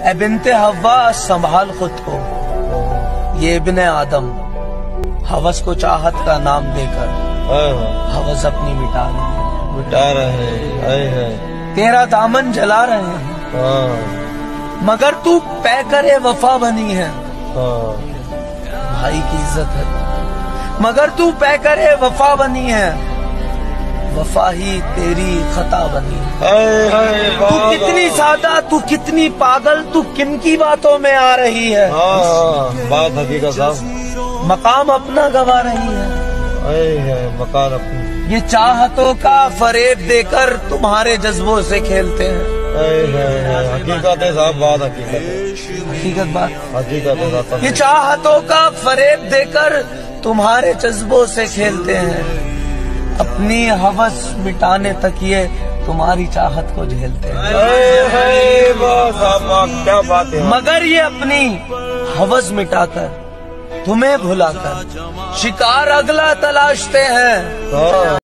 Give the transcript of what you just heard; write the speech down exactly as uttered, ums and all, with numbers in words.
اے بنت حوا سنبھال خود کو، یہ ابن آدم ہوس کو چاہت کا نام دے کر ہوس اپنی مٹا رہے ہیں مٹا رہے ہیں تیرا دامن جلا رہے ہیں، مگر تو پے کرے وفا بنی ہے، بھائی کی عزت ہے مگر تو پے کرے وفا بنی ہے، وفا ہی تیری خطا بنی ہے۔ تو کتنی سادہ، تو کتنی پاگل، تو کن کی باتوں میں آ رہی ہے، بات حقیقت صاحب مقام اپنا گوا رہی ہے، مکان اپنی یہ چاہتوں کا فریب دے کر تمہارے جذبوں سے کھیلتے ہیں۔ حقیقت ہے صاحب، بات حقیقت ہے، حقیقت بات حقیقت ہے صاحب۔ یہ چاہتوں کا فریب دے کر تمہارے جذبوں سے کھیلتے ہیں، اپنی ہوس مٹانے تک یہ تمہاری چاہت کو جھیلتے ہیں، کیا بات ہے، مگر یہ اپنی ہوس مٹا کر تمہیں بھلا کر شکار اگلا تلاشتے ہیں۔